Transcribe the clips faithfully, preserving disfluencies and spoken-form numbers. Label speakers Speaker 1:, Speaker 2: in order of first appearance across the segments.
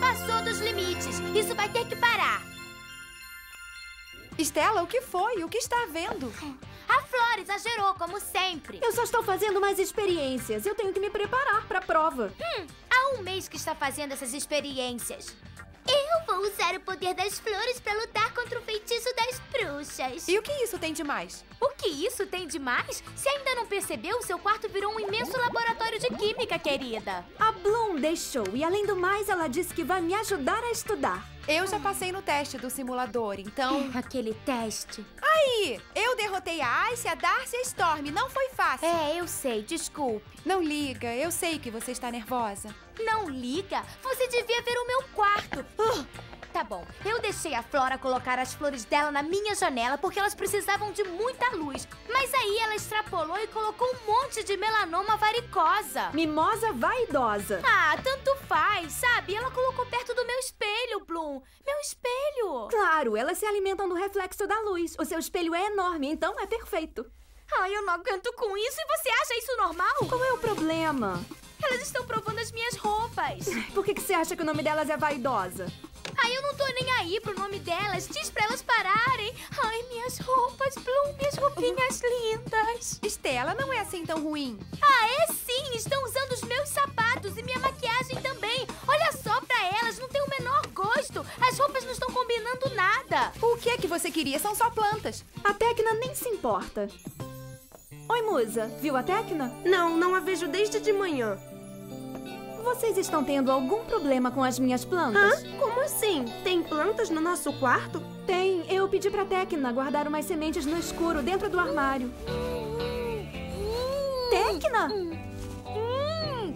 Speaker 1: passou dos limites. Isso vai ter que parar.
Speaker 2: Estela, o que foi? O que está havendo?
Speaker 1: A Flora exagerou, como sempre.
Speaker 3: Eu só estou fazendo mais experiências. Eu tenho que me preparar para a prova.
Speaker 1: Hum, há um mês que está fazendo essas experiências. Eu vou usar o poder das flores para lutar contra o feitiço das bruxas.
Speaker 2: E o que isso tem de mais?
Speaker 1: O que isso tem de mais? Se ainda não percebeu, seu quarto virou um imenso laboratório de química, querida.
Speaker 3: A Bloom deixou e, além do mais, ela disse que vai me ajudar a estudar.
Speaker 2: Eu já passei no teste do simulador, então...
Speaker 1: Aquele teste.
Speaker 2: Aí, eu derrotei a Ice, a Darcy e a Storm. Não foi fácil.
Speaker 1: É, eu sei, desculpe.
Speaker 2: Não liga, eu sei que você está nervosa.
Speaker 1: Não liga? Você devia ver o meu quarto. Uh, tá bom, eu deixei a Flora colocar as flores dela na minha janela porque elas precisavam de muita luz. Mas aí ela extrapolou e colocou um monte de melanoma varicosa.
Speaker 3: Mimosa vaidosa.
Speaker 1: Ah, tanto faz, sabe? Ela colocou perto do meu espelho, Bloom. Meu espelho.
Speaker 3: Claro, elas se alimentam do reflexo da luz. O seu espelho é enorme, então é perfeito.
Speaker 1: Ai, eu não aguento com isso. E você acha isso normal?
Speaker 3: Qual é o problema?
Speaker 1: Elas estão provando as minhas roupas.
Speaker 3: Por que que você acha que o nome delas é vaidosa?
Speaker 1: Ai, eu não tô nem aí pro nome delas. Diz pra elas pararem. Ai, minhas roupas, Bloom, minhas roupinhas lindas.
Speaker 2: Estela, não é assim tão ruim.
Speaker 1: Ah, é sim. Estão usando os meus sapatos e minha maquiagem também. Olha só pra elas, não tem o menor gosto. As roupas não estão combinando nada.
Speaker 2: O que é que você queria? São só plantas.
Speaker 3: A Tecna nem se importa. Oi, Musa. Viu a Tecna?
Speaker 4: Não, não a vejo desde de manhã.
Speaker 3: Vocês estão tendo algum problema com as minhas plantas?
Speaker 4: Hã? Como assim? Tem plantas no nosso quarto?
Speaker 3: Tem. Eu pedi pra Tecna guardar umas sementes no escuro dentro do armário. Tecna!
Speaker 4: Hum,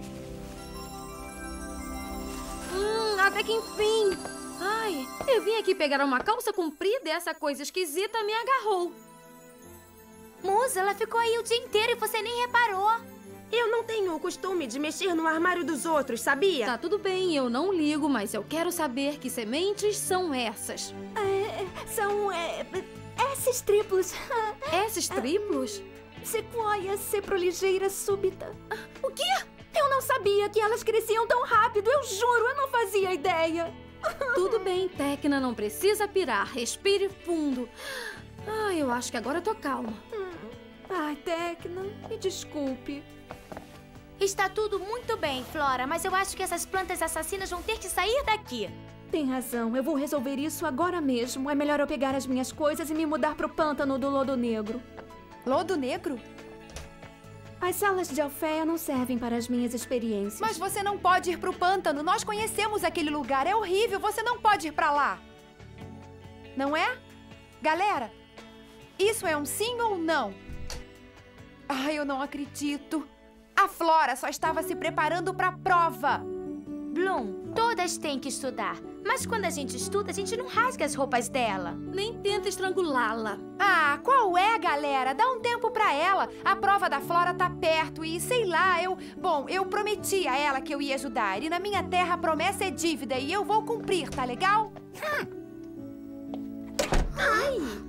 Speaker 4: até que enfim. Ai, eu vim aqui pegar uma calça comprida e essa coisa esquisita me agarrou.
Speaker 1: Musa, ela ficou aí o dia inteiro e você nem reparou.
Speaker 4: Eu não tenho o costume de mexer no armário dos outros, sabia?
Speaker 5: Tá tudo bem, eu não ligo, mas eu quero saber que sementes são essas.
Speaker 3: É, são... É, esses triplos.
Speaker 5: Esses triplos?
Speaker 3: Sequoia ceproligeira súbita.
Speaker 5: O quê?
Speaker 3: Eu não sabia que elas cresciam tão rápido, eu juro, eu não fazia ideia.
Speaker 5: Tudo bem, Tecna, não precisa pirar. Respire fundo. Ah, eu acho que agora eu tô calma.
Speaker 3: Hum. Ai, Tecna, me desculpe.
Speaker 1: Está tudo muito bem, Flora, mas eu acho que essas plantas assassinas vão ter que sair daqui.
Speaker 3: Tem razão, eu vou resolver isso agora mesmo. É melhor eu pegar as minhas coisas e me mudar pro pântano do Lodo Negro.
Speaker 2: Lodo Negro?
Speaker 3: As salas de Alfeia não servem para as minhas experiências.
Speaker 2: Mas você não pode ir pro pântano. Nós conhecemos aquele lugar. É horrível. Você não pode ir pra lá. Não é? Galera, isso é um sim ou não? Ai, eu não acredito. A Flora só estava se preparando pra prova.
Speaker 1: Bloom, todas têm que estudar. Mas quando a gente estuda, a gente não rasga as roupas dela.
Speaker 5: Nem tenta estrangulá-la.
Speaker 2: Ah, qual é, galera? Dá um tempo pra ela. A prova da Flora tá perto e, sei lá, eu... Bom, eu prometi a ela que eu ia ajudar. E na minha terra a promessa é dívida e eu vou cumprir, tá legal?
Speaker 1: Hum. Ai!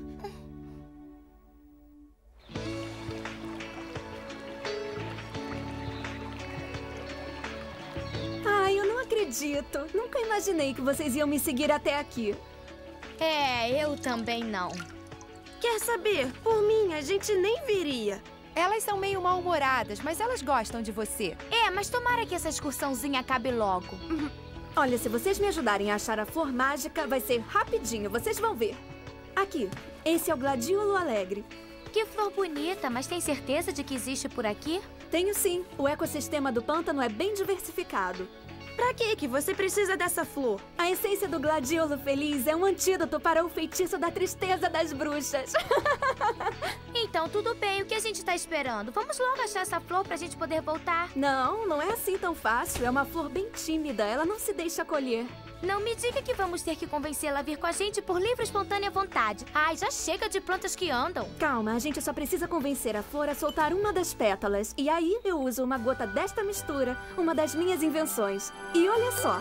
Speaker 3: Ai, eu não acredito. Nunca imaginei que vocês iam me seguir até aqui.
Speaker 1: É, eu também não.
Speaker 4: Quer saber? Por mim, a gente nem viria.
Speaker 2: Elas são meio mal-humoradas, mas elas gostam de você.
Speaker 1: É, mas tomara que essa excursãozinha acabe logo.
Speaker 3: Uhum. Olha, se vocês me ajudarem a achar a flor mágica, vai ser rapidinho, vocês vão ver. Aqui, esse é o gladiolo alegre.
Speaker 1: Que flor bonita, mas tem certeza de que existe por aqui?
Speaker 3: Tenho sim. O ecossistema do pântano é bem diversificado.
Speaker 4: Pra que que você precisa dessa flor?
Speaker 3: A essência do gladiolo feliz é um antídoto para o feitiço da tristeza das bruxas.
Speaker 1: Então, tudo bem. O que a gente tá esperando? Vamos logo achar essa flor pra gente poder voltar.
Speaker 3: Não, não é assim tão fácil. É uma flor bem tímida. Ela não se deixa colher.
Speaker 1: Não me diga que vamos ter que convencê-la a vir com a gente por livre e espontânea vontade. Ai, já chega de plantas que andam.
Speaker 3: Calma, a gente só precisa convencer a flor a soltar uma das pétalas. E aí eu uso uma gota desta mistura, uma das minhas invenções. E olha só.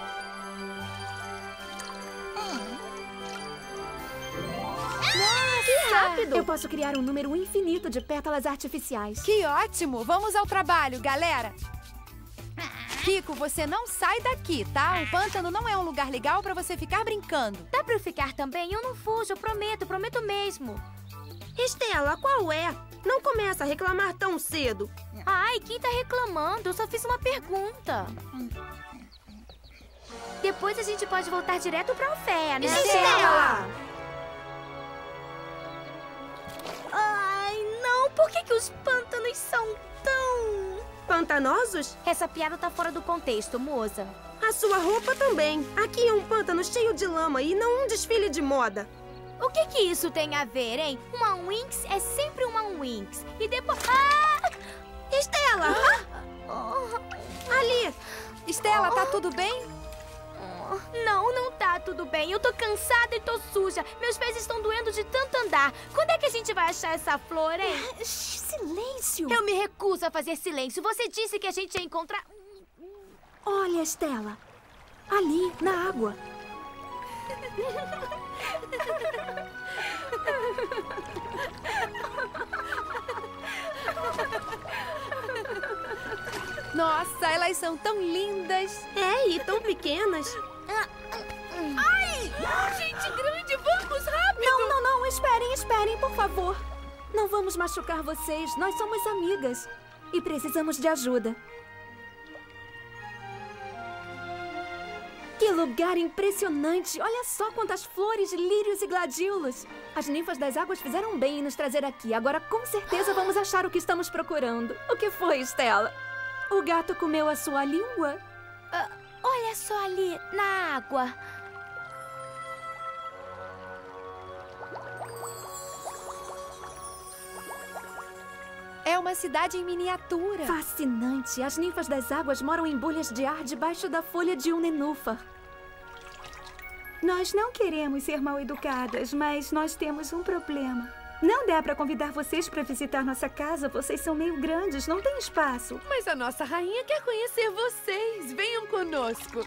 Speaker 1: Que rápido!
Speaker 3: Eu posso criar um número infinito de pétalas artificiais.
Speaker 2: Que ótimo! Vamos ao trabalho, galera! Kiko, você não sai daqui, tá? O pântano não é um lugar legal pra você ficar brincando.
Speaker 1: Dá pra eu ficar também? Eu não fujo, eu prometo, prometo mesmo.
Speaker 4: Estela, qual é? Não começa a reclamar tão cedo.
Speaker 1: Ai, quem tá reclamando? Eu só fiz uma pergunta. Depois a gente pode voltar direto pra Alféia, né?
Speaker 4: Estela!
Speaker 1: Ai, não. Por que que os pântanos são tão...
Speaker 4: Pantanosos?
Speaker 1: Essa piada tá fora do contexto, moça.
Speaker 4: A sua roupa também. Aqui é um pântano cheio de lama e não um desfile de moda.
Speaker 1: O que que isso tem a ver, hein? Uma Winx é sempre uma Winx. E depois... Ah!
Speaker 4: Estela!
Speaker 1: Oh.
Speaker 4: Ali!
Speaker 2: Estela, tá tudo bem?
Speaker 1: Não, não tá tudo bem. Eu tô cansada e tô suja. Meus pés estão doendo de tanto andar. Quando é que a gente vai achar essa flor, hein?
Speaker 3: Silêncio!
Speaker 1: Eu me recuso a fazer silêncio. Você disse que a gente ia encontrar...
Speaker 3: Olha, Estela. Ali, na água.
Speaker 2: Nossa, elas são tão lindas.
Speaker 4: É, e tão pequenas.
Speaker 1: Ai! Gente grande, vamos rápido!
Speaker 3: Não, não, não. Esperem, esperem, por favor. Não vamos machucar vocês. Nós somos amigas. E precisamos de ajuda. Que lugar impressionante! Olha só quantas flores, lírios e gladiolos! As ninfas das águas fizeram bem em nos trazer aqui. Agora, com certeza, vamos achar o que estamos procurando. O que foi, Estela? O gato comeu a sua língua?
Speaker 1: Ah, olha só ali, na água.
Speaker 2: É uma cidade em miniatura.
Speaker 3: Fascinante! As ninfas das águas moram em bolhas de ar debaixo da folha de um nenúfar.
Speaker 6: Nós não queremos ser mal educadas, mas nós temos um problema. Não dá para convidar vocês para visitar nossa casa. Vocês são meio grandes, não tem espaço.
Speaker 7: Mas a nossa rainha quer conhecer vocês. Venham conosco.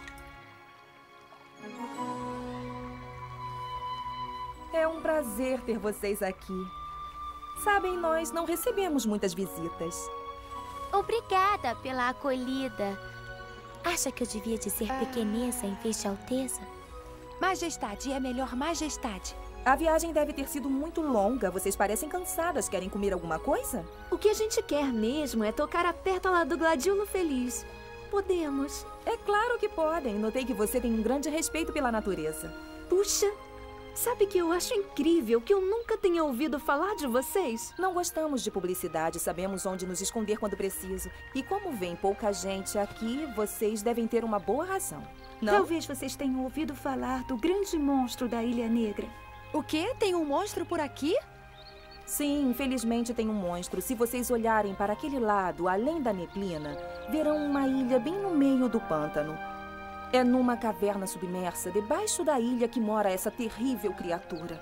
Speaker 8: É um prazer ter vocês aqui. Sabem, nós não recebemos muitas visitas.
Speaker 1: Obrigada pela acolhida. Acha que eu devia dizer pequeneza em vez de alteza?
Speaker 2: Majestade, é melhor majestade.
Speaker 8: A viagem deve ter sido muito longa. Vocês parecem cansadas. Querem comer alguma coisa?
Speaker 3: O que a gente quer mesmo é tocar a pétala do gladiolo feliz. Podemos.
Speaker 8: É claro que podem. Notei que você tem um grande respeito pela natureza.
Speaker 3: Puxa, sabe que eu acho incrível que eu nunca tenha ouvido falar de vocês?
Speaker 8: Não gostamos de publicidade. Sabemos onde nos esconder quando preciso. E como vem pouca gente aqui, vocês devem ter uma boa razão. Não?
Speaker 6: Talvez vocês tenham ouvido falar do grande monstro da Ilha Negra.
Speaker 2: O quê? Tem um monstro por aqui?
Speaker 8: Sim, infelizmente tem um monstro. Se vocês olharem para aquele lado, além da neblina, verão uma ilha bem no meio do pântano. É numa caverna submersa, debaixo da ilha, que mora essa terrível criatura.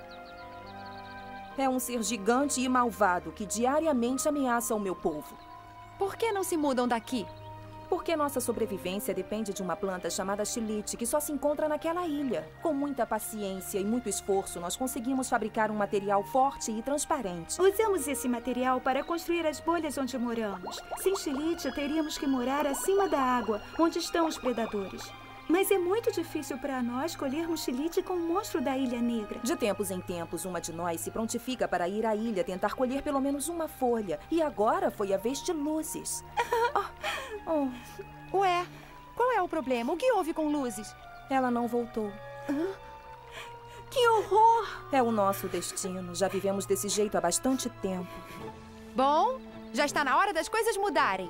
Speaker 8: É um ser gigante e malvado que diariamente ameaça o meu povo.
Speaker 2: Por que não se mudam daqui?
Speaker 8: Porque nossa sobrevivência depende de uma planta chamada xilite, que só se encontra naquela ilha. Com muita paciência e muito esforço, nós conseguimos fabricar um material forte e transparente.
Speaker 6: Usamos esse material para construir as bolhas onde moramos. Sem xilite, teríamos que morar acima da água, onde estão os predadores. Mas é muito difícil para nós colhermos xilite com o monstro da Ilha Negra.
Speaker 8: De tempos em tempos, uma de nós se prontifica para ir à ilha tentar colher pelo menos uma folha. E agora foi a vez de Luzes.
Speaker 2: Oh. Ué, qual é o problema? O que houve com Luzes?
Speaker 8: Ela não voltou.
Speaker 2: Hã? Que horror!
Speaker 8: É o nosso destino. Já vivemos desse jeito há bastante tempo.
Speaker 2: Bom, já está na hora das coisas mudarem.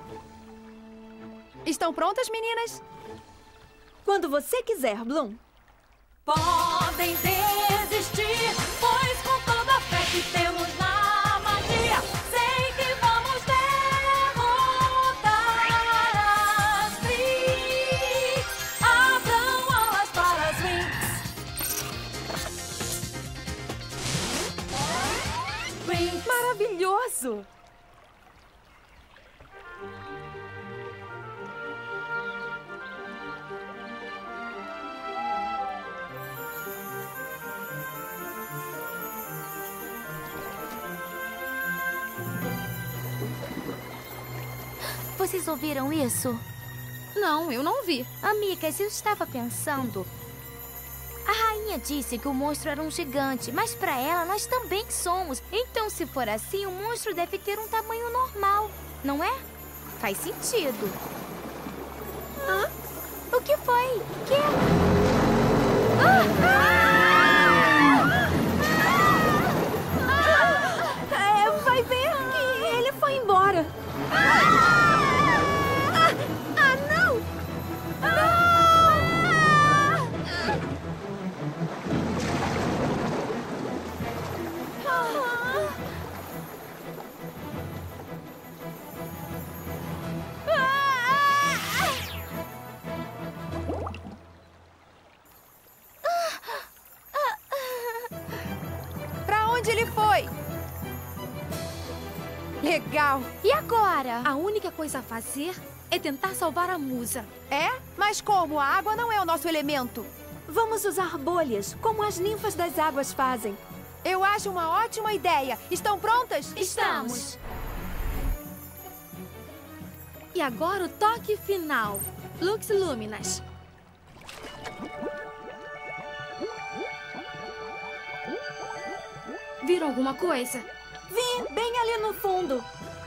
Speaker 2: Estão prontas, meninas?
Speaker 3: Quando você quiser, Bloom.
Speaker 9: Podem desistir, pois com toda a fé que temos na magia, sei que vamos derrotar as Trix. Abram alas para as Wings.
Speaker 2: Maravilhoso!
Speaker 1: Vocês ouviram isso?
Speaker 5: Não, eu não vi.
Speaker 1: Amigas, eu estava pensando... A rainha disse que o monstro era um gigante, mas pra ela nós também somos. Então, se for assim, o monstro deve ter um tamanho normal, não é? Faz sentido. Hã? O que foi? Que? Ah!
Speaker 3: Ah! É, vai ver que ele foi embora.
Speaker 1: Ah, ah não! Não!
Speaker 2: Pra onde ele foi? Legal.
Speaker 1: E agora?
Speaker 5: A única coisa a fazer é tentar salvar a musa.
Speaker 2: É? Mas como? A água não é o nosso elemento.
Speaker 3: Vamos usar bolhas, como as ninfas das águas fazem.
Speaker 2: Eu acho uma ótima ideia. Estão prontas?
Speaker 1: Estamos.
Speaker 5: E agora o toque final. Lux Luminas. Viram alguma coisa?
Speaker 3: Vi, bem ali no fundo.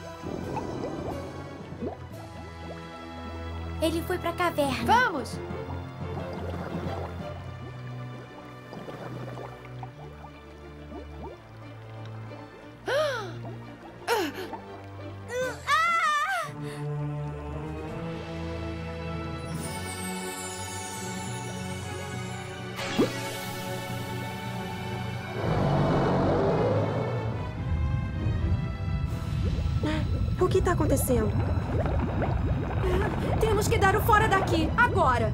Speaker 1: Ele foi pra caverna.
Speaker 2: Vamos!
Speaker 3: O que está acontecendo? Temos que dar o fora daqui, agora!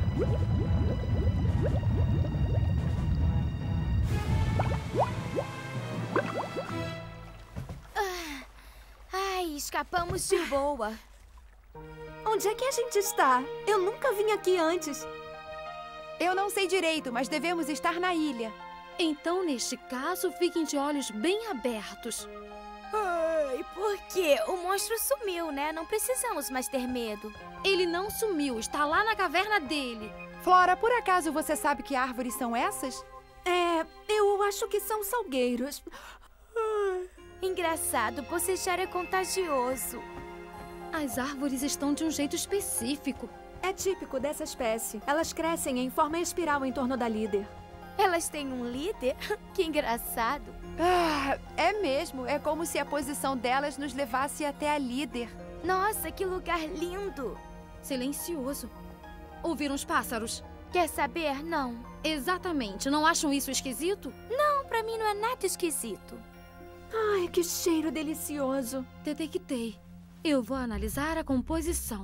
Speaker 1: Ai, escapamos de boa.
Speaker 3: Onde é que a gente está? Eu nunca vim aqui antes.
Speaker 2: Eu não sei direito, mas devemos estar na ilha.
Speaker 5: Então, neste caso, fiquem de olhos bem abertos.
Speaker 1: Ai, por quê? O monstro sumiu, né? Não precisamos mais ter medo.
Speaker 5: Ele não sumiu, está lá na caverna dele.
Speaker 2: Flora, por acaso você sabe que árvores são essas?
Speaker 3: É, eu acho que são salgueiros.
Speaker 1: Engraçado, bocejar é contagioso.
Speaker 5: As árvores estão de um jeito específico.
Speaker 3: É típico dessa espécie. Elas crescem em forma espiral em torno da líder.
Speaker 1: Elas têm um líder? Que engraçado.
Speaker 2: Ah, é mesmo. É como se a posição delas nos levasse até a líder.
Speaker 1: Nossa, que lugar lindo.
Speaker 5: Silencioso. Ouviram os pássaros?
Speaker 1: Quer saber? Não.
Speaker 5: Exatamente. Não acham isso esquisito?
Speaker 1: Não, pra mim não é nada esquisito.
Speaker 3: Ai, que cheiro delicioso.
Speaker 5: Detectei. Eu vou analisar a composição.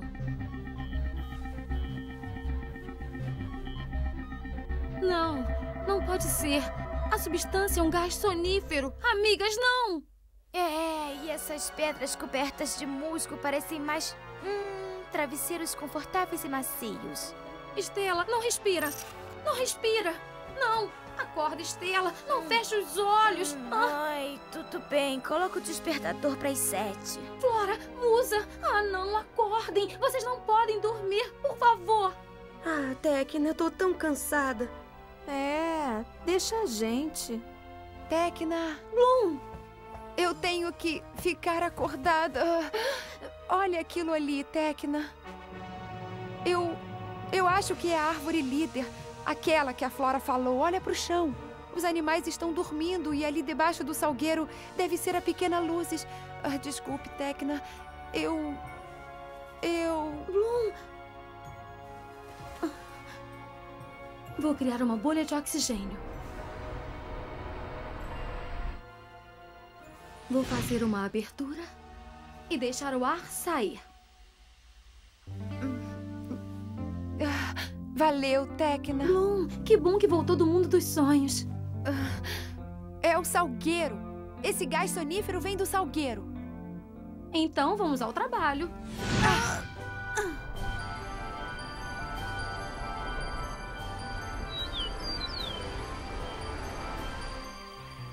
Speaker 5: Não, não pode ser. A substância é um gás sonífero. Amigas, não!
Speaker 1: É, e essas pedras cobertas de musgo parecem mais... Hum, travesseiros confortáveis e macios.
Speaker 5: Estela, não respira. Não respira. Não. Acorda, Estela. Não feche os olhos.
Speaker 1: Hum,
Speaker 5: ah.
Speaker 1: Ai, tudo bem. Coloca o despertador para as sete.
Speaker 5: Flora, Musa. Ah, não. Acordem. Vocês não podem dormir. Por favor.
Speaker 3: Ah, Tecna, eu tô tão cansada. É, deixa a gente.
Speaker 2: Tecna.
Speaker 5: Bloom.
Speaker 2: Eu tenho que ficar acordada. Olha aquilo ali, Tecna. Eu... Eu acho que é a árvore líder. Aquela que a Flora falou. Olha pro chão. Os animais estão dormindo e ali debaixo do salgueiro deve ser a pequena Luzes. Ah, desculpe, Tecna. Eu... Eu...
Speaker 5: Bloom. Vou criar uma bolha de oxigênio. Vou fazer uma abertura e deixar o ar sair.
Speaker 2: Valeu, Tecna.
Speaker 5: Bloom, que bom que voltou do mundo dos sonhos.
Speaker 2: É o salgueiro. Esse gás sonífero vem do salgueiro.
Speaker 5: Então, vamos ao trabalho.
Speaker 2: Ah.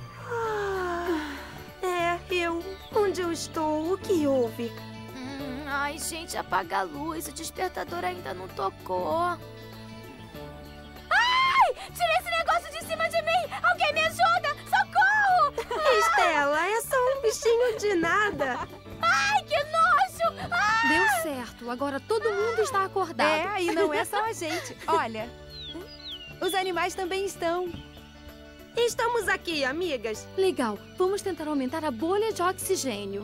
Speaker 3: É, eu... Onde eu estou? O que houve?
Speaker 1: Hum, Ai, gente, apaga a luz. O despertador ainda não tocou. Ai! Tira esse negócio de cima de mim! Alguém me ajuda! Socorro!
Speaker 4: Estela, é só um bichinho de nada.
Speaker 1: Ai, que nojo! Ah!
Speaker 5: Deu certo. Agora todo mundo está acordado.
Speaker 2: É, e não é só a gente. Olha, os animais também estão.
Speaker 4: Estamos aqui, amigas.
Speaker 5: Legal. Vamos tentar aumentar a bolha de oxigênio.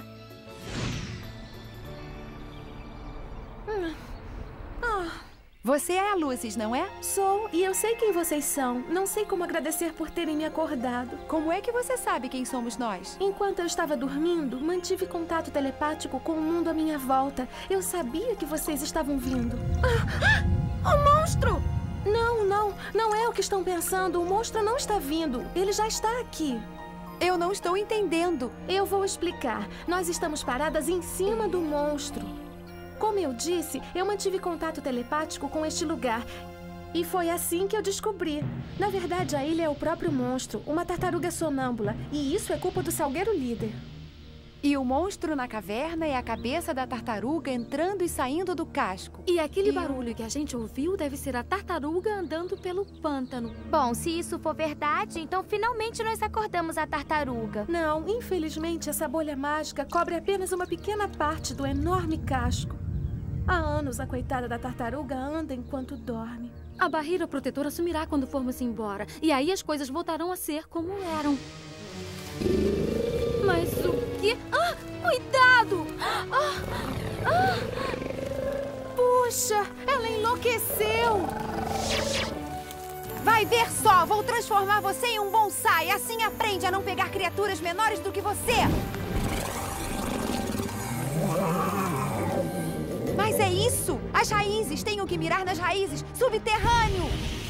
Speaker 2: Você é a Lucis, não é?
Speaker 6: Sou, e eu sei quem vocês são. Não sei como agradecer por terem me acordado.
Speaker 2: Como é que você sabe quem somos nós?
Speaker 6: Enquanto eu estava dormindo, mantive contato telepático com o mundo à minha volta. Eu sabia que vocês estavam vindo. Ah! O monstro! Não, não, não é o que estão pensando. O monstro não está vindo. Ele já está aqui.
Speaker 2: Eu não estou entendendo.
Speaker 6: Eu vou explicar. Nós estamos paradas em cima do monstro. Como eu disse, eu mantive contato telepático com este lugar. E foi assim que eu descobri. Na verdade, a ilha é o próprio monstro, uma tartaruga sonâmbula. E isso é culpa do Salgueiro Líder.
Speaker 2: E o monstro na caverna é a cabeça da tartaruga entrando e saindo do casco.
Speaker 5: E aquele
Speaker 2: E
Speaker 5: barulho que a gente ouviu deve ser a tartaruga andando pelo pântano.
Speaker 1: Bom, se isso for verdade, então finalmente nós acordamos a tartaruga.
Speaker 6: Não, infelizmente, essa bolha mágica cobre apenas uma pequena parte do enorme casco. Há anos a coitada da tartaruga anda enquanto dorme.
Speaker 5: A barreira protetora sumirá quando formos embora. E aí as coisas voltarão a ser como eram. Mas o quê? Ah! Cuidado! Ah!
Speaker 2: Ah! Puxa, ela enlouqueceu! Vai ver só, vou transformar você em um bonsai. Assim aprende a não pegar criaturas menores do que você. Mas é isso! As raízes! Tenho que mirar nas raízes! Subterrâneo!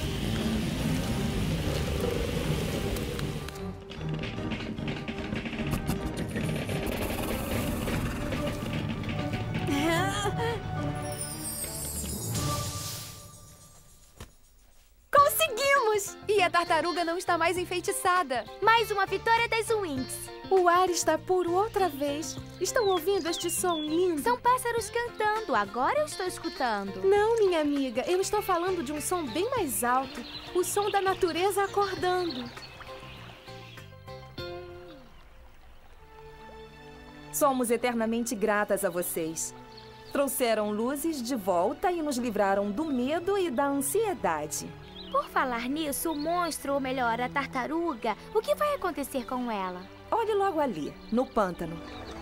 Speaker 6: Conseguimos!
Speaker 2: E a tartaruga não está mais enfeitiçada.
Speaker 1: Mais uma vitória das Winx.
Speaker 6: O ar está puro outra vez. Estão ouvindo este som lindo?
Speaker 1: São pássaros cantando. Agora eu estou escutando.
Speaker 6: Não, minha amiga. Eu estou falando de um som bem mais alto. O som da natureza acordando.
Speaker 8: Somos eternamente gratas a vocês. Trouxeram luzes de volta e nos livraram do medo e da ansiedade.
Speaker 1: Por falar nisso, o monstro, ou melhor, a tartaruga, o que vai acontecer com ela?
Speaker 8: Olhe logo ali, no pântano.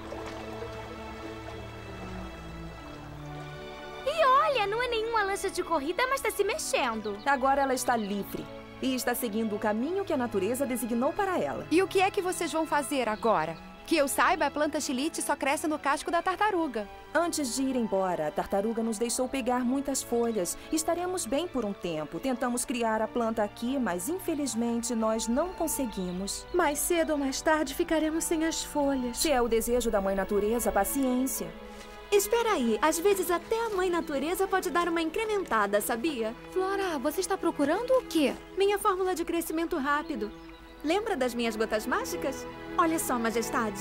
Speaker 1: E olha, não é nenhuma lancha de corrida, mas está se mexendo.
Speaker 8: Agora ela está livre e está seguindo o caminho que a natureza designou para ela.
Speaker 2: E o que é que vocês vão fazer agora? Que eu saiba, a planta xilite só cresce no casco da tartaruga.
Speaker 8: Antes de ir embora, a tartaruga nos deixou pegar muitas folhas. Estaremos bem por um tempo. Tentamos criar a planta aqui, mas infelizmente nós não conseguimos.
Speaker 6: Mais cedo ou mais tarde ficaremos sem as folhas.
Speaker 8: Se é o desejo da Mãe Natureza, paciência.
Speaker 3: Espera aí, às vezes até a Mãe Natureza pode dar uma incrementada, sabia?
Speaker 5: Flora, você está procurando o quê?
Speaker 3: Minha fórmula de crescimento rápido. Lembra das minhas gotas mágicas? Olha só, majestade.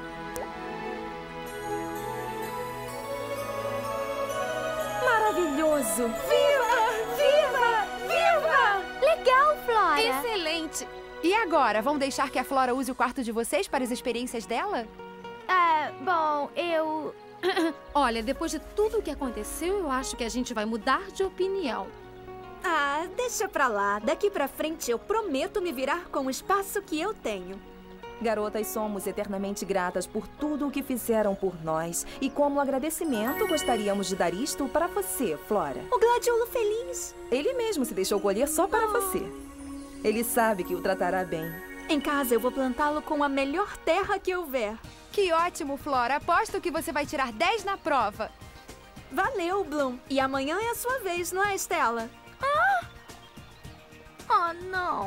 Speaker 6: Maravilhoso! Viva! Viva! Viva!
Speaker 1: Legal, Flora!
Speaker 5: Excelente!
Speaker 2: E agora, vão deixar que a Flora use o quarto de vocês para as experiências dela?
Speaker 1: Ah, bom, eu...
Speaker 5: Olha, depois de tudo o que aconteceu, eu acho que a gente vai mudar de opinião.
Speaker 3: Ah, deixa pra lá. Daqui pra frente eu prometo me virar com o espaço que eu tenho.
Speaker 8: Garotas, somos eternamente gratas por tudo o que fizeram por nós. E como agradecimento, gostaríamos de dar isto para você, Flora.
Speaker 3: O gladiolo feliz.
Speaker 8: Ele mesmo se deixou colher só para você. Ele sabe que o tratará bem.
Speaker 3: Em casa eu vou plantá-lo com a melhor terra que houver.
Speaker 2: Que ótimo, Flora! Aposto que você vai tirar dez na prova.
Speaker 3: Valeu, Bloom. E amanhã é a sua vez, não é, Estela?
Speaker 1: Ah! Oh, não!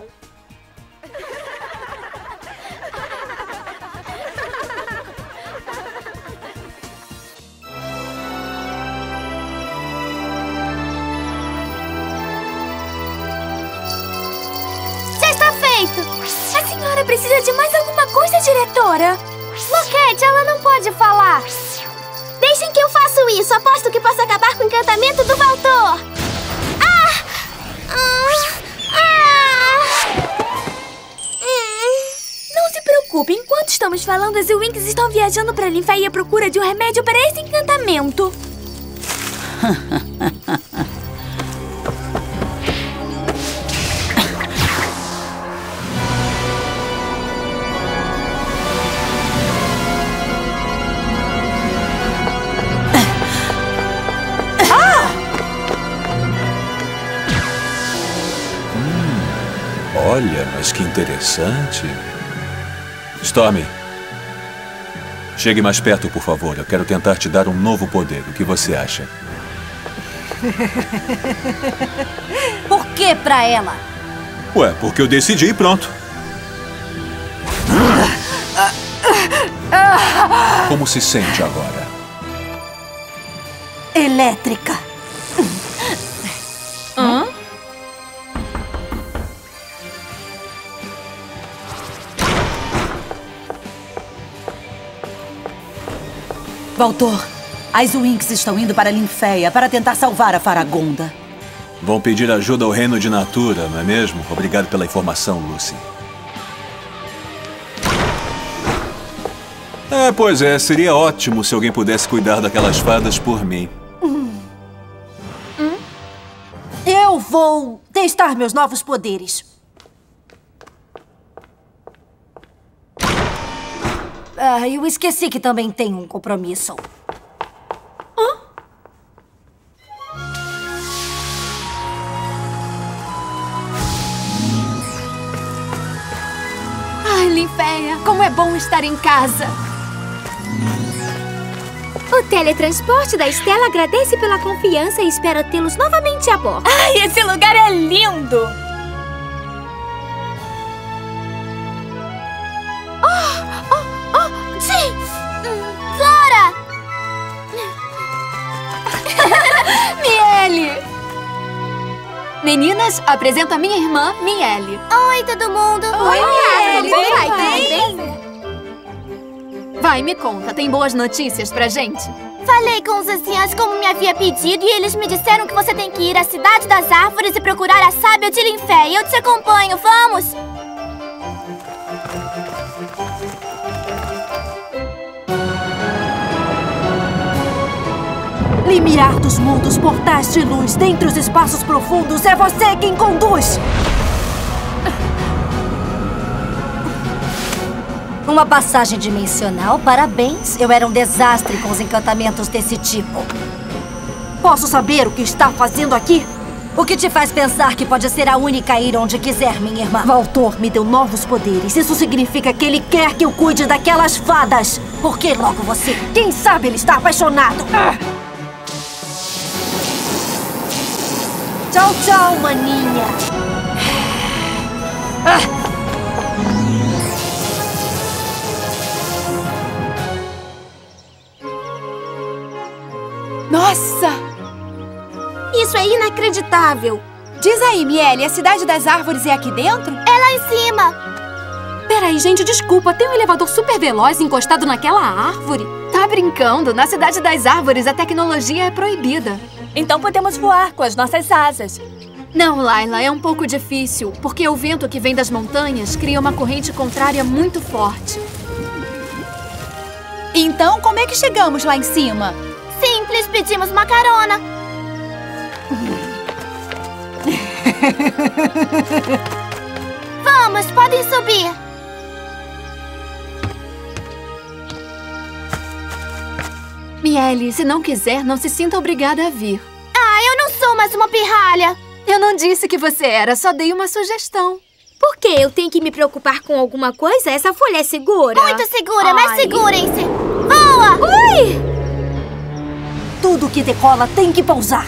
Speaker 1: Já está feito! A senhora precisa de mais alguma coisa, diretora? Loquete, ela não pode falar! Deixem que eu faça isso. Aposto que posso acabar com o encantamento do Valtor. Ah! Ah! Ah! Hum. Não se preocupe. Enquanto estamos falando, as Winks estão viajando para Linféia à procura de um remédio para esse encantamento.
Speaker 10: Olha, mas que interessante. Stormy, chegue mais perto, por favor. Eu quero tentar te dar um novo poder. O que você acha?
Speaker 9: Por que pra ela?
Speaker 10: Ué, porque eu decidi e pronto. Como se sente agora?
Speaker 9: Elétrica.
Speaker 3: Hã?
Speaker 9: Valtor, as Winks estão indo para Linféia para tentar salvar a Faragonda.
Speaker 10: Vão pedir ajuda ao reino de Natura, não é mesmo? Obrigado pela informação, Lucy. É, pois é. Seria ótimo se alguém pudesse cuidar daquelas fadas por mim.
Speaker 9: Hum. Hum? Eu vou testar meus novos poderes. Ah, eu esqueci que também tenho um compromisso.
Speaker 3: Hã? Ai, Linféia, como é bom estar em casa.
Speaker 1: O teletransporte da Estela agradece pela confiança e espera tê-los novamente a bordo.
Speaker 9: Ai, esse lugar é lindo!
Speaker 1: Oh, oh, oh, sim! Flora!
Speaker 3: Miele! Meninas, apresento a minha irmã, Miele.
Speaker 1: Oi, todo mundo!
Speaker 3: Oi, Miele!
Speaker 1: Tudo
Speaker 3: Vai,
Speaker 1: bem?
Speaker 3: bem? Vai, me conta, tem boas notícias pra gente?
Speaker 1: Falei com os anciãos como me havia pedido e eles me disseram que você tem que ir à Cidade das Árvores e procurar a sábia de Linféia. Eu te acompanho, vamos?
Speaker 9: Limiar dos mundos, portais de luz, dentre os espaços profundos, é você quem conduz! Uma passagem dimensional, parabéns. Eu era um desastre com os encantamentos desse tipo. Posso saber o que está fazendo aqui? O que te faz pensar que pode ser a única a ir onde quiser, minha irmã? Valtor me deu novos poderes. Isso significa que ele quer que eu cuide daquelas fadas. Por que logo você? Quem sabe ele está apaixonado? Ah! Tchau, tchau, maninha. Ah!
Speaker 2: Nossa!
Speaker 1: Isso é inacreditável.
Speaker 2: Diz aí, Miele, a Cidade das Árvores é aqui dentro?
Speaker 1: É lá em cima.
Speaker 5: Peraí, gente, desculpa. Tem um elevador super veloz encostado naquela árvore?
Speaker 3: Tá brincando? Na Cidade das Árvores, a tecnologia é proibida.
Speaker 9: Então podemos voar com as nossas asas.
Speaker 3: Não, Layla, é um pouco difícil, porque o vento que vem das montanhas cria uma corrente contrária muito forte.
Speaker 2: Então, como é que chegamos lá em cima?
Speaker 1: Simples, pedimos uma carona. Vamos, podem subir.
Speaker 3: Miele, se não quiser, não se sinta obrigada a vir.
Speaker 1: Ah, eu não sou mais uma pirralha.
Speaker 3: Eu não disse que você era, só dei uma sugestão.
Speaker 1: Por quê? Eu tenho que me preocupar com alguma coisa? Essa folha é segura? Muito segura,
Speaker 3: Ai.
Speaker 1: mas segurem-se. Voa! Ui!
Speaker 9: Tudo que decola tem que pousar.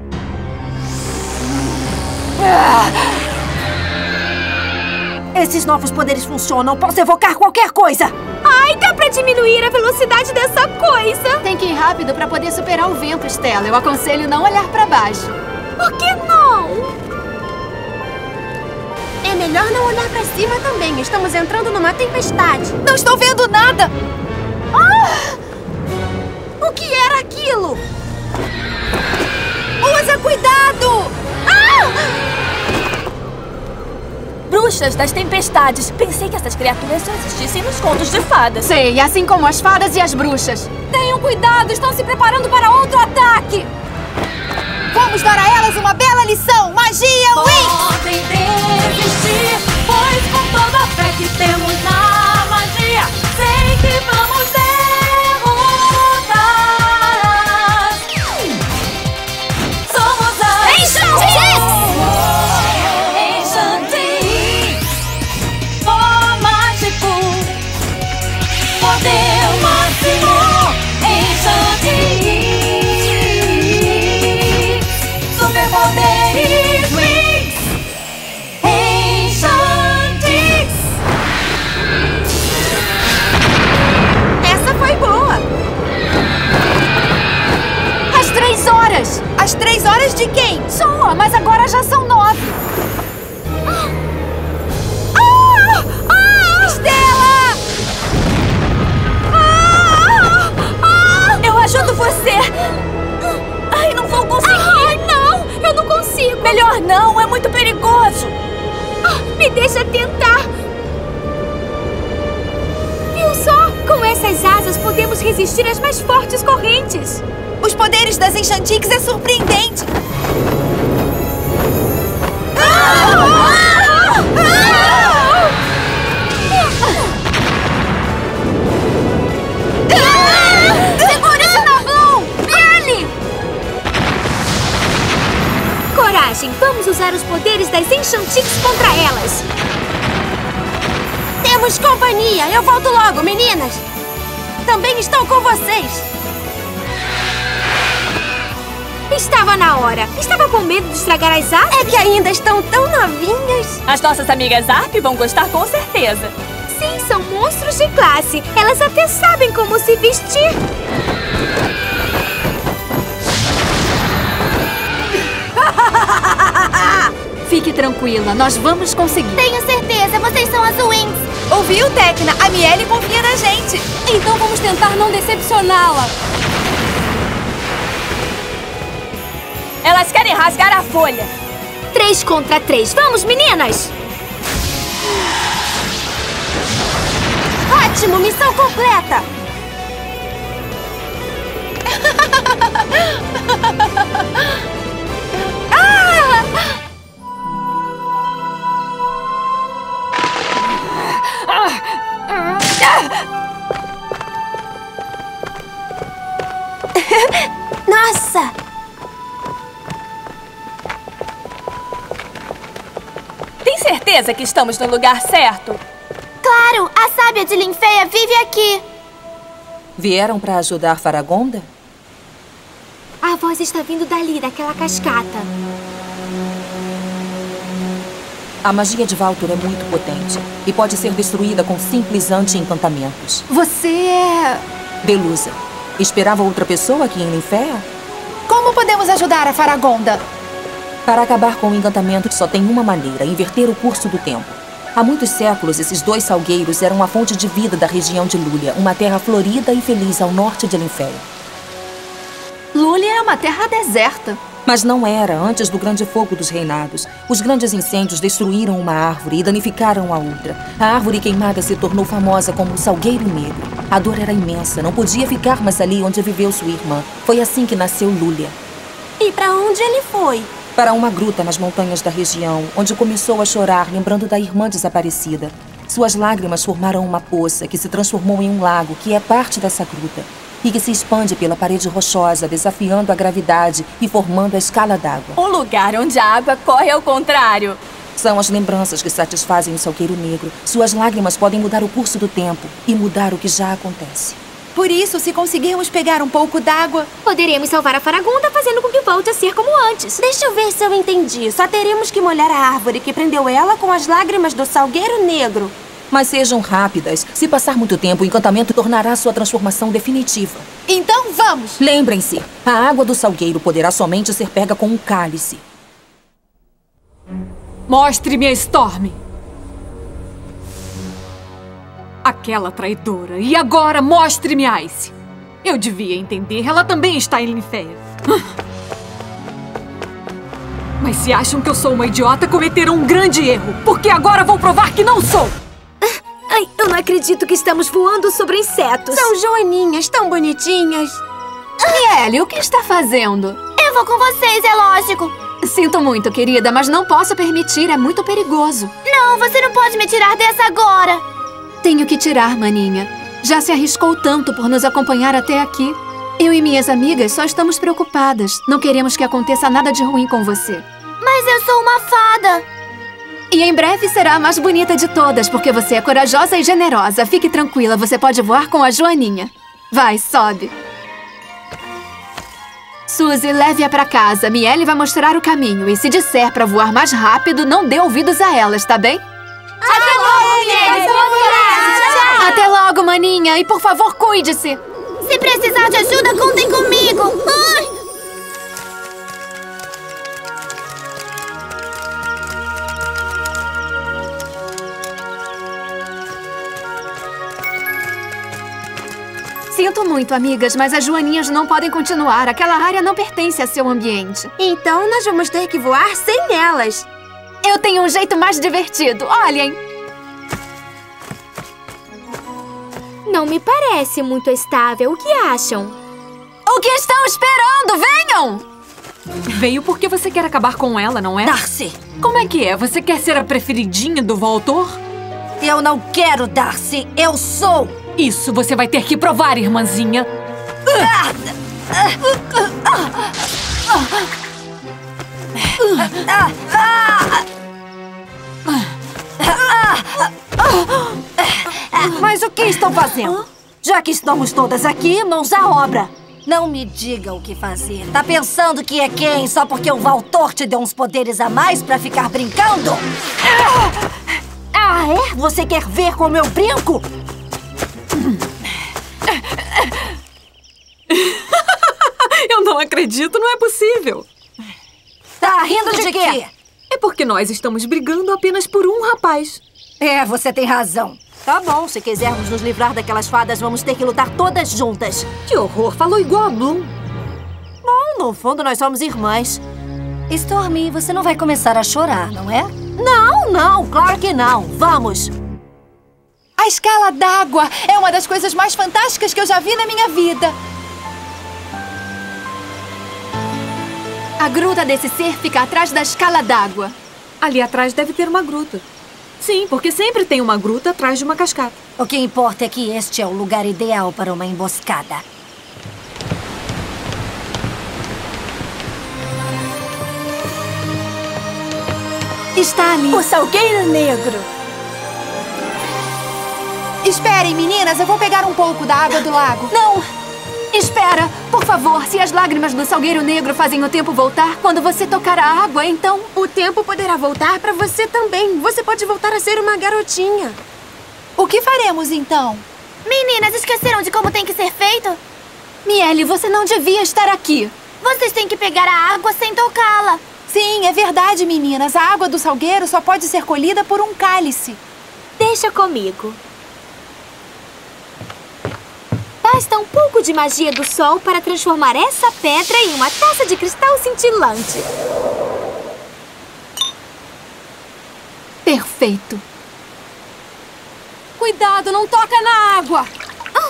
Speaker 9: Esses novos poderes funcionam. Posso evocar qualquer coisa.
Speaker 1: Ai, dá pra diminuir a velocidade dessa coisa.
Speaker 3: Tem que ir rápido pra poder superar o vento, Estela. Eu aconselho não olhar pra baixo.
Speaker 1: Por que não? É melhor não olhar pra cima também. Estamos entrando numa tempestade.
Speaker 2: Não estou vendo nada!
Speaker 1: Ah!
Speaker 2: O que era aquilo? Usa cuidado! Ah!
Speaker 11: Bruxas das tempestades. Pensei que essas criaturas só existissem nos contos de fadas.
Speaker 3: Sei, assim como as fadas e as bruxas.
Speaker 11: Tenham cuidado, estão se preparando para outro ataque.
Speaker 2: Vamos dar a elas uma bela lição! Magia Wings!
Speaker 11: Podem desistir, pois com toda a fé que temos na magia, sei que vamos derrotar. Somos as Enchantrix! Enchantrix! Ó mágico! Poder máximo! Enchantrix! Superpoderes Wings! Enchantrix!
Speaker 2: Essa foi boa!
Speaker 3: Às três horas!
Speaker 2: Às três horas de quem?
Speaker 3: Soa, mas agora já são nove.
Speaker 2: Ah! Ah! Estela!
Speaker 11: Ah! Ah! Eu ajudo você! Ai, não vou conseguir!
Speaker 3: Ai, não! Eu não consigo!
Speaker 11: Melhor não, é muito perigoso!
Speaker 3: Ah, me deixa tentar! Viu só? Com essas asas podemos resistir às mais fortes correntes!
Speaker 2: Os poderes das Enchantrix é surpreendente! Ah! Ah! Ah! Ah! Segura esse na Bloom! Ele!
Speaker 3: Coragem! Vamos usar os poderes das Enchantrix contra elas!
Speaker 11: Temos companhia! Eu volto logo, meninas! Também estou com vocês!
Speaker 3: Estava na hora! Estava com medo de estragar as asas?
Speaker 11: É que ainda estão tão novinhas! As nossas amigas Arp vão gostar com certeza!
Speaker 3: Sim, são monstros de classe! Elas até sabem como se vestir! Fique tranquila, nós vamos conseguir!
Speaker 1: Tenho certeza, vocês são as Wings!
Speaker 2: Ouviu, Tecna? A Miele confia na gente!
Speaker 11: Então vamos tentar não decepcioná-la! Elas querem rasgar a folha!
Speaker 3: Três contra três! Vamos, meninas!
Speaker 11: Ótimo! Missão completa! Nossa! Tem certeza que estamos no lugar certo?
Speaker 1: Claro! A sábia de Linfeia vive aqui!
Speaker 8: Vieram para ajudar Faragonda?
Speaker 3: A voz está vindo dali, daquela cascata.
Speaker 8: A magia de Valtor é muito potente e pode ser destruída com simples anti-encantamentos.
Speaker 3: Você é...
Speaker 8: Delusa. Esperava outra pessoa aqui em Linfea?
Speaker 2: Como podemos ajudar a Faragonda?
Speaker 8: Para acabar com o encantamento, só tem uma maneira: inverter o curso do tempo. Há muitos séculos, esses dois salgueiros eram a fonte de vida da região de Lúlia, uma terra florida e feliz ao norte de Linfea.
Speaker 3: Lúlia é uma terra deserta.
Speaker 8: Mas não era antes do grande fogo dos reinados. Os grandes incêndios destruíram uma árvore e danificaram a outra. A árvore queimada se tornou famosa como o Salgueiro Negro. A dor era imensa, não podia ficar mais ali onde viveu sua irmã. Foi assim que nasceu Lúlia.
Speaker 11: E para onde ele foi?
Speaker 8: Para uma gruta nas montanhas da região, onde começou a chorar, lembrando da irmã desaparecida. Suas lágrimas formaram uma poça que se transformou em um lago, que é parte dessa gruta, e que se expande pela parede rochosa, desafiando a gravidade e formando a escala d'água.
Speaker 11: Um lugar onde a água corre ao contrário.
Speaker 8: São as lembranças que satisfazem o Salgueiro Negro. Suas lágrimas podem mudar o curso do tempo e mudar o que já acontece.
Speaker 2: Por isso, se conseguirmos pegar um pouco d'água,
Speaker 3: poderemos salvar a Faragonda fazendo com que volte a ser como antes.
Speaker 11: Deixa eu ver se eu entendi. Só teremos que molhar a árvore que prendeu ela com as lágrimas do Salgueiro Negro.
Speaker 8: Mas sejam rápidas. Se passar muito tempo, o encantamento tornará sua transformação definitiva.
Speaker 2: Então vamos!
Speaker 8: Lembrem-se, a água do salgueiro poderá somente ser pega com um cálice.
Speaker 12: Mostre-me a Storm. Aquela traidora. E agora mostre-me Ice. Eu devia entender. Ela também está em Linféia. Mas se acham que eu sou uma idiota, cometeram um grande erro. Porque agora vou provar que não sou.
Speaker 3: Ai, eu não acredito que estamos voando sobre insetos.
Speaker 13: São joaninhas tão bonitinhas.
Speaker 3: Miele, o que está fazendo?
Speaker 1: Eu vou com vocês, é lógico.
Speaker 3: Sinto muito, querida, mas não posso permitir. É muito perigoso.
Speaker 1: Não, você não pode me tirar dessa agora.
Speaker 3: Tenho que tirar, maninha. Já se arriscou tanto por nos acompanhar até aqui. Eu e minhas amigas só estamos preocupadas. Não queremos que aconteça nada de ruim com você.
Speaker 1: Mas eu sou uma fada.
Speaker 3: E em breve será a mais bonita de todas, porque você é corajosa e generosa. Fique tranquila, você pode voar com a Joaninha. Vai, sobe. Suzy, leve-a pra casa. Miele vai mostrar o caminho. E se disser pra voar mais rápido, não dê ouvidos a elas, tá bem?
Speaker 1: Até logo, Miele! Tchau!
Speaker 3: Até logo, maninha. E por favor, cuide-se.
Speaker 1: Se precisar de ajuda, contem comigo. Ai!
Speaker 3: Sinto muito, amigas, mas as joaninhas não podem continuar. Aquela área não pertence a seu ambiente.
Speaker 13: Então nós vamos ter que voar sem elas.
Speaker 3: Eu tenho um jeito mais divertido. Olhem!
Speaker 1: Não me parece muito estável. O que acham?
Speaker 3: O que estão esperando? Venham!
Speaker 12: Veio porque você quer acabar com ela, não é?
Speaker 9: Darcy!
Speaker 12: Como é que é? Você quer ser a preferidinha do Voltor?
Speaker 9: Eu não quero, Darcy. Eu sou!
Speaker 12: Isso você vai ter que provar, irmãzinha.
Speaker 9: Mas o que estão fazendo? Já que estamos todas aqui, mãos à obra. Não me diga o que fazer. Tá pensando que é quem só porque o Voltor te deu uns poderes a mais pra ficar brincando? Ah, é? Você quer ver como eu brinco?
Speaker 12: Eu não acredito, não é possível.
Speaker 9: Tá rindo de, de quê? quê?
Speaker 12: É porque nós estamos brigando apenas por um rapaz.
Speaker 9: É, você tem razão. Tá bom, se quisermos nos livrar daquelas fadas, vamos ter que lutar todas juntas.
Speaker 12: Que horror, falou igual a Bloom.
Speaker 9: Bom, no fundo nós somos irmãs.
Speaker 2: Stormy, você não vai começar a chorar, não é?
Speaker 9: Não, não, claro que não. Vamos.
Speaker 2: A escala d'água é uma das coisas mais fantásticas que eu já vi na minha vida.
Speaker 3: A gruta desse ser fica atrás da escala d'água.
Speaker 12: Ali atrás deve ter uma gruta. Sim, porque sempre tem uma gruta atrás de uma cascata.
Speaker 9: O que importa é que este é o lugar ideal para uma emboscada.
Speaker 3: Está ali.
Speaker 13: O Salgueiro Negro.
Speaker 2: Esperem, meninas, eu vou pegar um pouco da água do lago.
Speaker 3: Não! Espera! Por favor, se as lágrimas do Salgueiro Negro fazem o tempo voltar, quando você tocar a água, então...
Speaker 13: O tempo poderá voltar pra você também. Você pode voltar a ser uma garotinha.
Speaker 2: O que faremos, então?
Speaker 1: Meninas, esqueceram de como tem que ser feito?
Speaker 3: Miele, você não devia estar aqui.
Speaker 1: Vocês têm que pegar a água sem tocá-la.
Speaker 2: Sim, é verdade, meninas. A água do salgueiro só pode ser colhida por um cálice.
Speaker 1: Deixa comigo. Basta um pouco de magia do sol para transformar essa pedra em uma taça de cristal cintilante.
Speaker 3: Perfeito.
Speaker 12: Cuidado, não toca na água.
Speaker 1: Ah.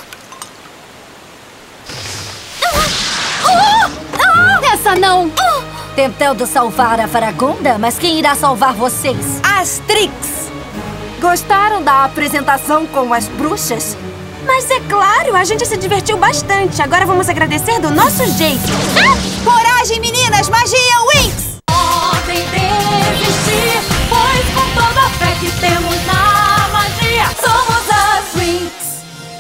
Speaker 1: Ah.
Speaker 3: Ah. Essa não.
Speaker 1: Ah.
Speaker 9: Tentando salvar a Faragonda, mas quem irá salvar vocês?
Speaker 2: Astrix!
Speaker 9: Gostaram da apresentação com as bruxas?
Speaker 13: Mas é claro, a gente se divertiu bastante. Agora vamos agradecer do nosso jeito.
Speaker 2: Ah! Coragem, meninas! Magia Winx!
Speaker 11: Podem desistir, pois com toda a fé que temos na magia, somos as Winx.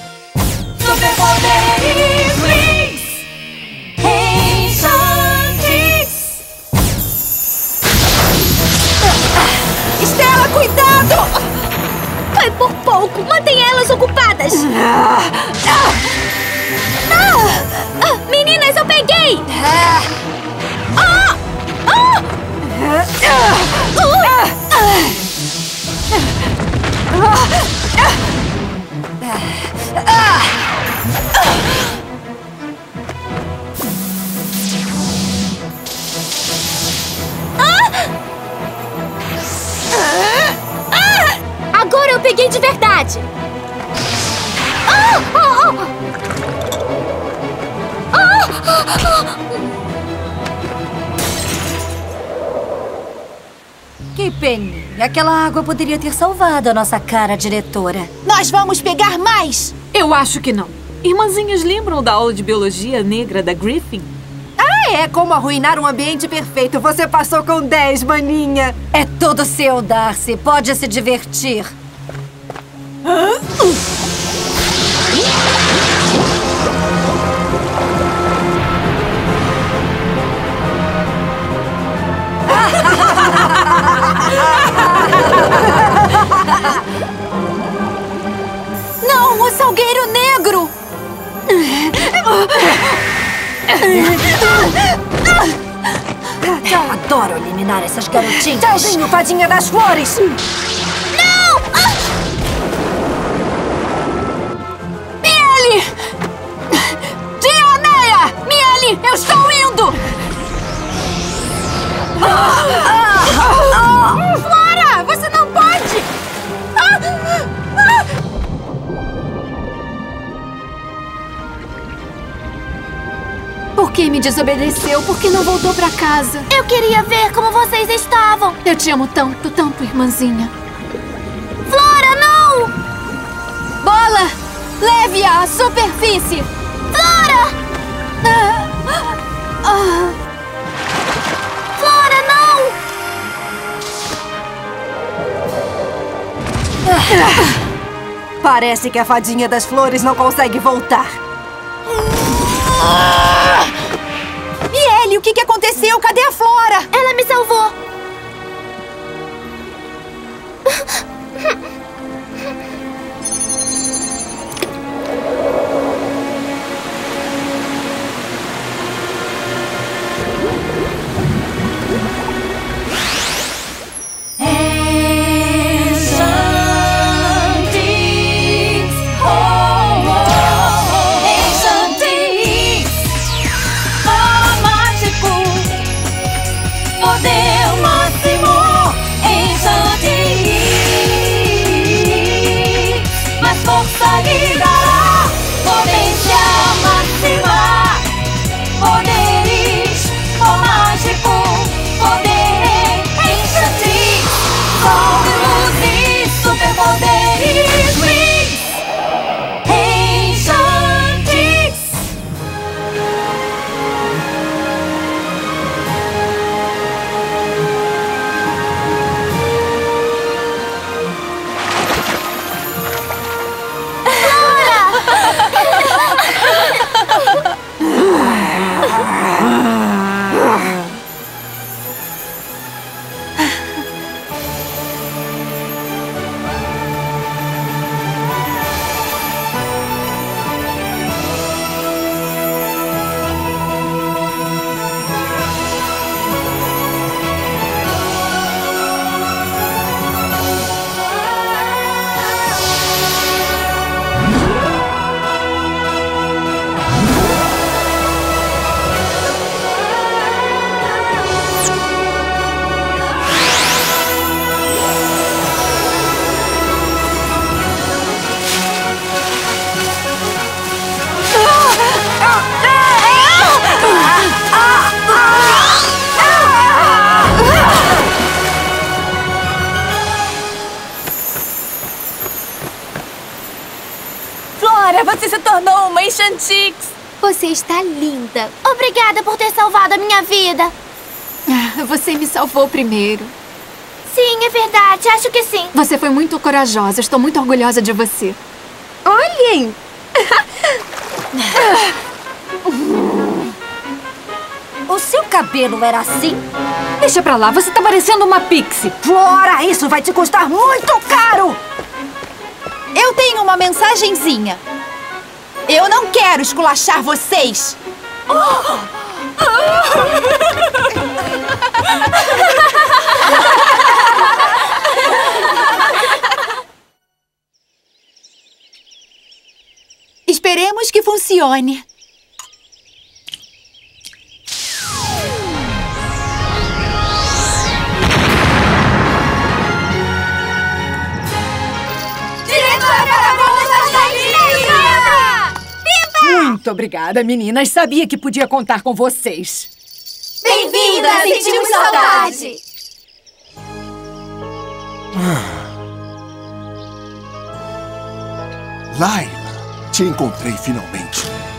Speaker 11: Superpoderes Winx! Enchantrix!
Speaker 2: Estela, cuidado!
Speaker 1: Foi por pouco. Mantenha elas ocupadas. Ah. Ah. Ah. Meninas, eu peguei! Ah. Ah. Ah. assim de verdade. Ah! Ah! Ah! Ah!
Speaker 9: Que pena. Aquela água poderia ter salvado a nossa cara diretora.
Speaker 2: Nós vamos pegar mais!
Speaker 12: Eu acho que não. Irmãzinhas, lembram da aula de biologia negra da Griffin?
Speaker 2: Ah, é como arruinar um ambiente perfeito. Você passou com dez, maninha.
Speaker 9: É tudo seu, Darcy. Pode se divertir.
Speaker 2: Hã? Não, o salgueiro negro!
Speaker 9: Adoro eliminar essas garotinhas.
Speaker 2: Tchauzinho, fadinha das flores!
Speaker 1: Não!
Speaker 2: Miele! Dioneia! Miele, eu estou indo! Flora, você não pode!
Speaker 3: Por que me desobedeceu? Por que não voltou pra casa?
Speaker 1: Eu queria ver como vocês estavam.
Speaker 3: Eu te amo tanto, tanto, irmãzinha.
Speaker 1: Flora, não!
Speaker 2: Bola, leve-a à superfície.
Speaker 1: Flora!
Speaker 2: Ah, ah.
Speaker 1: Flora, não!
Speaker 2: Parece que a fadinha das flores não consegue voltar. Miele, o que, que aconteceu? Cadê a Flora?
Speaker 1: Ela me salvou.
Speaker 2: Você se tornou uma Enchantix!
Speaker 1: Você está linda. Obrigada por ter salvado a minha vida.
Speaker 3: Você me salvou primeiro.
Speaker 1: Sim, é verdade. Acho que sim.
Speaker 3: Você foi muito corajosa. Estou muito orgulhosa de você.
Speaker 2: Olhem!
Speaker 9: O seu cabelo era assim?
Speaker 3: Deixa pra lá. Você tá parecendo uma pixie.
Speaker 2: Flora, isso vai te custar muito caro! Eu tenho uma mensagenzinha. Eu não quero esculachar vocês. Oh! Esperemos que funcione.
Speaker 14: Muito obrigada, meninas. Sabia que podia contar com vocês.
Speaker 1: Bem-vinda! Sentimos saudade!
Speaker 15: Layla, te encontrei finalmente.